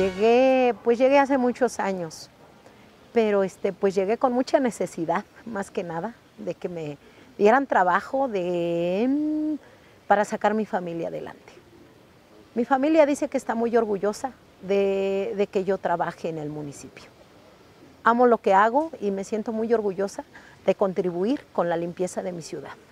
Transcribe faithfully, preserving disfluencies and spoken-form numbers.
Llegué, pues llegué hace muchos años, pero este, pues llegué con mucha necesidad, más que nada, de que me dieran trabajo de, para sacar mi familia adelante. Mi familia dice que está muy orgullosa de, de que yo trabaje en el municipio. Amo lo que hago y me siento muy orgullosa de contribuir con la limpieza de mi ciudad.